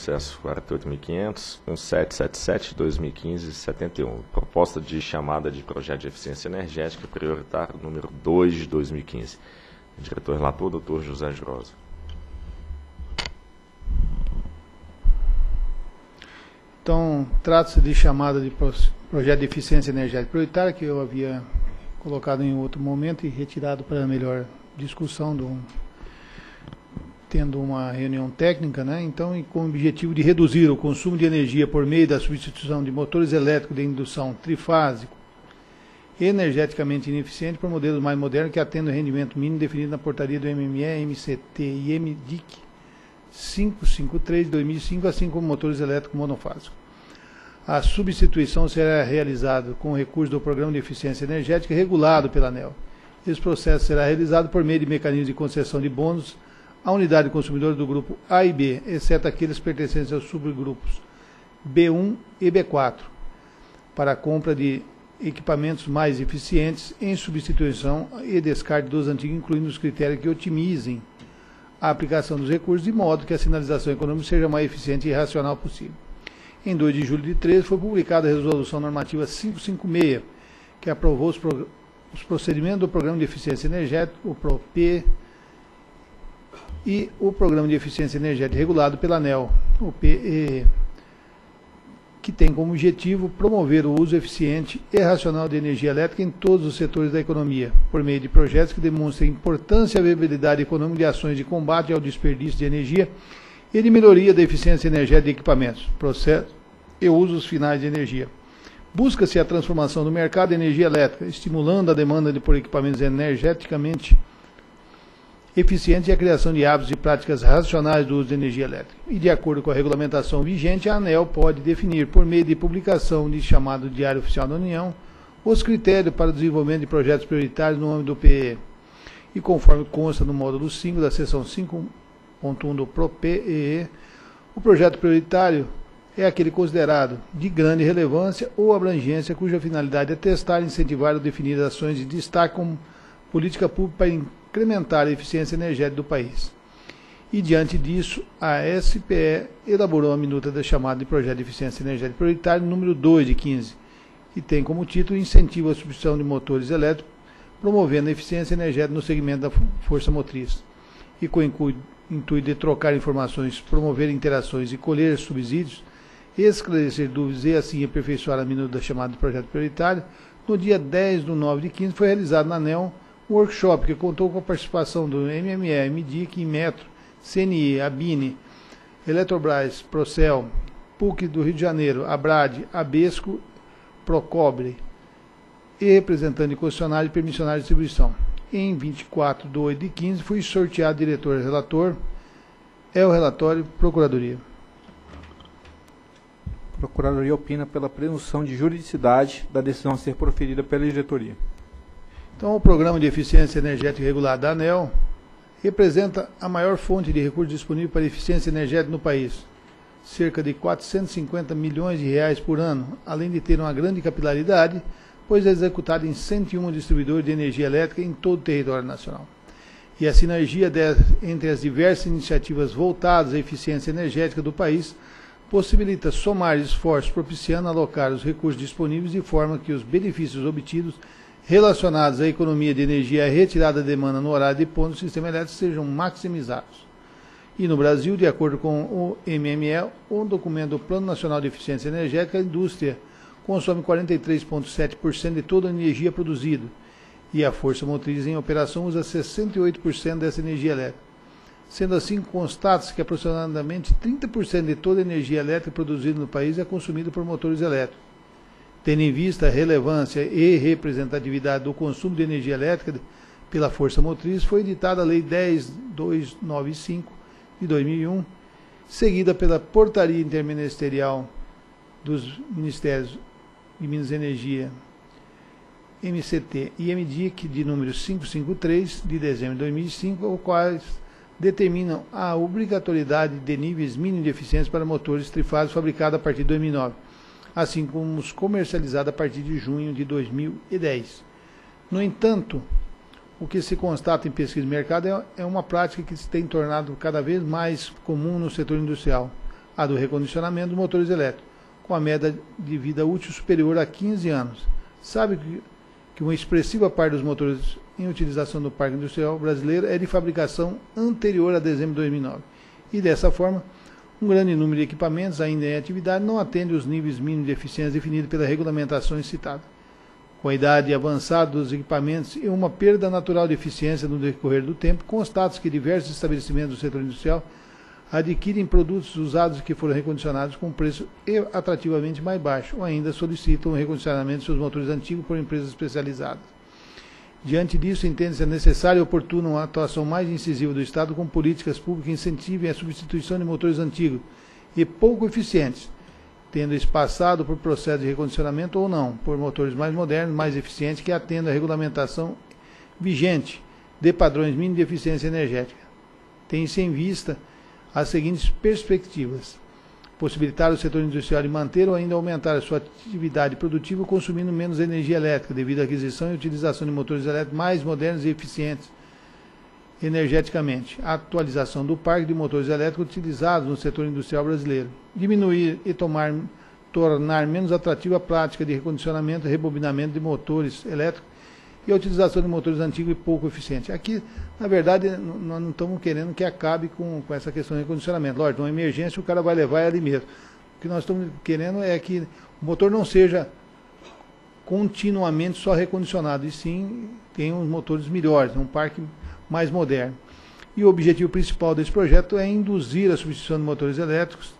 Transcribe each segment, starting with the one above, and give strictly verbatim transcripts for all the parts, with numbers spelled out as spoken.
processo quarenta e oito mil e quinhentos, um sete sete sete de dois mil e quinze, setenta e um. Proposta de chamada de projeto de eficiência energética prioritário número dois de dois mil e quinze. Diretor relator, doutor José Girosa. Então, trata-se de chamada de projeto de eficiência energética prioritária, que eu havia colocado em outro momento e retirado para melhor discussão, do, tendo uma reunião técnica, né? Então, e com o objetivo de reduzir o consumo de energia por meio da substituição de motores elétricos de indução trifásico energeticamente ineficiente por modelos mais modernos que atendam o rendimento mínimo definido na portaria do M M E, M C T e M D I C quinhentos e cinquenta e três de dois mil e cinco, assim como motores elétricos monofásicos. A substituição será realizada com recurso do Programa de Eficiência Energética regulado pela ANEEL. Esse processo será realizado por meio de mecanismos de concessão de bônus à unidade de consumidores do grupo A e B, exceto aqueles pertencentes aos subgrupos B um e B quatro, para a compra de equipamentos mais eficientes em substituição e descarte dos antigos, incluindo os critérios que otimizem a aplicação dos recursos, de modo que a sinalização econômica seja mais eficiente e racional possível. Em dois de julho de treze foi publicada a Resolução Normativa quinhentos e cinquenta e seis, que aprovou os, pro, os procedimentos do Programa de Eficiência Energética, o PROPE, e o Programa de Eficiência Energética regulado pela ANEEL, o P E E, que tem como objetivo promover o uso eficiente e racional de energia elétrica em todos os setores da economia, por meio de projetos que demonstrem a importância e a viabilidade econômica de ações de combate ao desperdício de energia e de melhoria da eficiência energética de equipamentos, processos e usos finais de energia. Busca-se a transformação do mercado de energia elétrica, estimulando a demanda de por equipamentos energeticamente eficientes e a criação de hábitos e práticas racionais do uso de energia elétrica. E, de acordo com a regulamentação vigente, a ANEEL pode definir, por meio de publicação de chamado Diário Oficial da União, os critérios para o desenvolvimento de projetos prioritários no âmbito do P E E. E, conforme consta no módulo cinco da seção cinco ponto um do PROPE-E E, o projeto prioritário é aquele considerado de grande relevância ou abrangência, cuja finalidade é testar, incentivar ou definir ações de destaque como política pública para incrementar a eficiência energética do país. E, diante disso, a S P E elaborou a minuta da chamada de Projeto de Eficiência Energética Prioritário número dois de quinze, que tem como título Incentivo à Substituição de Motores Elétricos, promovendo a eficiência energética no segmento da força motriz, e com o intuito de trocar informações, promover interações e colher subsídios, esclarecer dúvidas e assim aperfeiçoar a minuta da chamada de Projeto Prioritário. No dia dez de nove de quinze foi realizado na ANEEL um workshop que contou com a participação do M M E, M D I C, Inmetro, C N I, Abine, Eletrobras, Procel, P U C do Rio de Janeiro, Abrad, Abesco, Procobre e representante de concessionário e permissionário de distribuição. Em vinte e quatro de oito de quinze foi sorteado diretor-relator, é o relatório Procuradoria. Procuradoria opina pela presunção de juridicidade da decisão a ser proferida pela diretoria. Então, o Programa de Eficiência Energética Regulada da ANEEL representa a maior fonte de recursos disponível para eficiência energética no país, cerca de quatrocentos e cinquenta milhões de reais por ano, além de ter uma grande capilaridade, pois é executado em cento e um distribuidores de energia elétrica em todo o território nacional. E a sinergia de, entre as diversas iniciativas voltadas à eficiência energética do país possibilita somar esforços propiciando alocar os recursos disponíveis de forma que os benefícios obtidos relacionados à economia de energia e à retirada da demanda no horário de ponto do sistema elétrico sejam maximizados. E no Brasil, de acordo com o M M E, o documento do Plano Nacional de Eficiência Energética, a indústria consome quarenta e três vírgula sete por cento de toda a energia produzida, e a força motriz em operação usa sessenta e oito por cento dessa energia elétrica. Sendo assim, constata-se que aproximadamente trinta por cento de toda a energia elétrica produzida no país é consumida por motores elétricos. Tendo em vista a relevância e representatividade do consumo de energia elétrica pela força motriz, foi editada a Lei dez mil duzentos e noventa e cinco de dois mil e um, seguida pela Portaria Interministerial dos Ministérios de Minas e Energia, M C T e M D I C, de número quinhentos e cinquenta e três, de dezembro de dois mil e cinco, os quais determinam a obrigatoriedade de níveis mínimos de eficiência para motores trifásicos fabricados a partir de dois mil e nove, assim como os comercializados a partir de junho de dois mil e dez. No entanto, o que se constata em pesquisa de mercado é, é uma prática que se tem tornado cada vez mais comum no setor industrial, a do recondicionamento dos motores elétricos, com a média de vida útil superior a quinze anos. Sabe que, que uma expressiva parte dos motores em utilização no parque industrial brasileiro é de fabricação anterior a dezembro de dois mil e nove. E dessa forma, um grande número de equipamentos ainda em atividade não atende os níveis mínimos de eficiência definidos pelas regulamentações citadas. Com a idade avançada dos equipamentos e uma perda natural de eficiência no decorrer do tempo, constata-se que diversos estabelecimentos do setor industrial adquirem produtos usados que foram recondicionados com preço atrativamente mais baixo, ou ainda solicitam o recondicionamento de seus motores antigos por empresas especializadas. Diante disso, entende-se necessária e oportuna uma atuação mais incisiva do Estado com políticas públicas que incentivem a substituição de motores antigos e pouco eficientes, tendo espaçado por processo de recondicionamento ou não, por motores mais modernos, mais eficientes, que atendam à regulamentação vigente de padrões mínimos de eficiência energética. Tem-se em vista as seguintes perspectivas: possibilitar o setor industrial de manter ou ainda aumentar a sua atividade produtiva consumindo menos energia elétrica, devido à aquisição e utilização de motores elétricos mais modernos e eficientes energeticamente, a atualização do parque de motores elétricos utilizados no setor industrial brasileiro, diminuir e tomar, tornar menos atrativa a prática de recondicionamento e rebobinamento de motores elétricos e a utilização de motores antigos e pouco eficientes. Aqui, na verdade, nós não estamos querendo que acabe com, com essa questão de recondicionamento. Lógico, numa emergência o cara vai levar é ali mesmo. O que nós estamos querendo é que o motor não seja continuamente só recondicionado, e sim tem uns motores melhores, um parque mais moderno. E o objetivo principal desse projeto é induzir a substituição de motores elétricos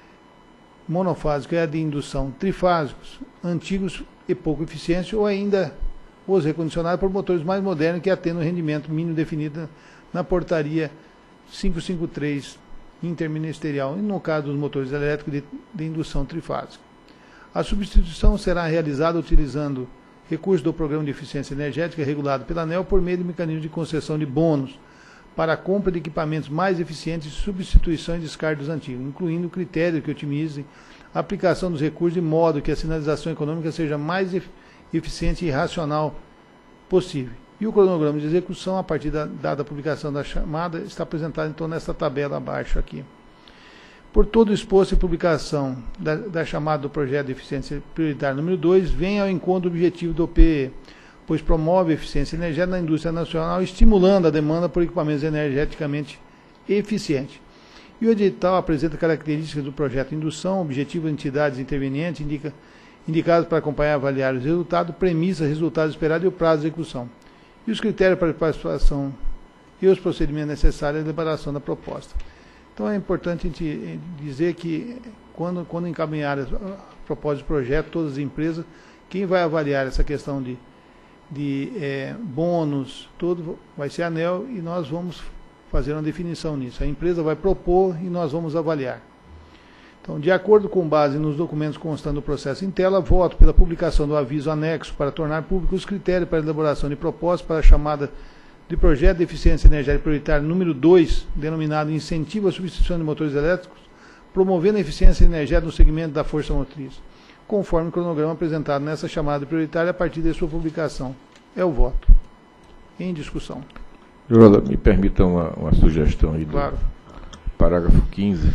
monofásicos e a de indução trifásicos, antigos e pouco eficientes, ou ainda os recondicionados por motores mais modernos que atendam o rendimento mínimo definido na portaria quinhentos e cinquenta e três interministerial, e no caso dos motores elétricos de, de indução trifásica. A substituição será realizada utilizando recursos do Programa de Eficiência Energética regulado pela ANEEL por meio de mecanismo de concessão de bônus para a compra de equipamentos mais eficientes e substituição e descarte dos antigos, incluindo critérios que otimizem a aplicação dos recursos de modo que a sinalização econômica seja mais eficiente e racional possível. E o cronograma de execução, a partir da dada publicação da chamada, está apresentado então nesta tabela abaixo aqui. Por todo o exposto e publicação da, da chamada do projeto de eficiência prioritária número dois, vem ao encontro do objetivo do P E, pois promove a eficiência energética na indústria nacional, estimulando a demanda por equipamentos energeticamente eficientes. E o edital apresenta características do projeto de indução, objetivo de entidades intervenientes, indica, indicados para acompanhar e avaliar os resultados, premissas, resultados esperados e o prazo de execução. E os critérios para participação e os procedimentos necessários à elaboração da proposta. Então é importante a gente dizer que quando, quando encaminhar a proposta de projeto, todas as empresas, quem vai avaliar essa questão de, de é, bônus, tudo vai ser a ANEEL, e nós vamos fazer uma definição nisso. A empresa vai propor e nós vamos avaliar. Então, de acordo com base nos documentos constando do processo em tela, voto pela publicação do aviso anexo para tornar públicos os critérios para a elaboração de propostas para a chamada de projeto de eficiência energética prioritária número dois, denominado Incentivo à Substituição de Motores Elétricos, promovendo a eficiência energética no segmento da força motriz, conforme o cronograma apresentado nessa chamada prioritária a partir de sua publicação. É o voto. Em discussão. Jola, me permita uma, uma sugestão aí do claro. Parágrafo quinze.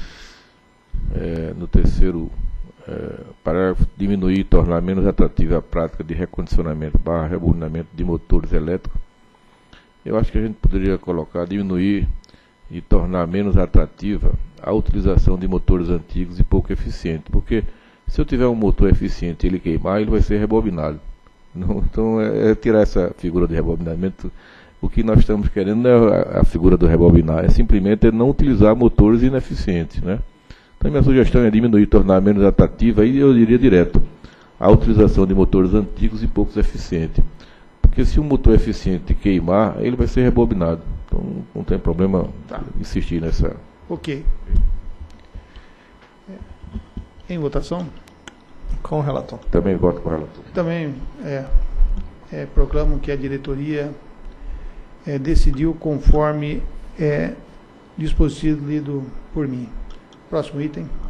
É, no terceiro é, parágrafo, diminuir e tornar menos atrativa a prática de recondicionamento barra rebobinamento de motores elétricos. Eu acho que a gente poderia colocar, diminuir e tornar menos atrativa a utilização de motores antigos e pouco eficientes, porque se eu tiver um motor eficiente e ele queimar, ele vai ser rebobinado. Não, então é, é tirar essa figura de rebobinamento. O que nós estamos querendo não é a, a figura do rebobinar, é simplesmente é não utilizar motores ineficientes, né? Então, minha sugestão é diminuir e tornar menos atrativa, e eu diria direto, a utilização de motores antigos e poucos eficientes. Porque se um motor eficiente queimar, ele vai ser rebobinado. Então, não tem problema tá. insistir nessa... Ok. Em votação? Com o relator. Também voto com o relator. Também é, é, proclamo que a diretoria é, decidiu conforme é, dispositivo lido por mim. Próximo item.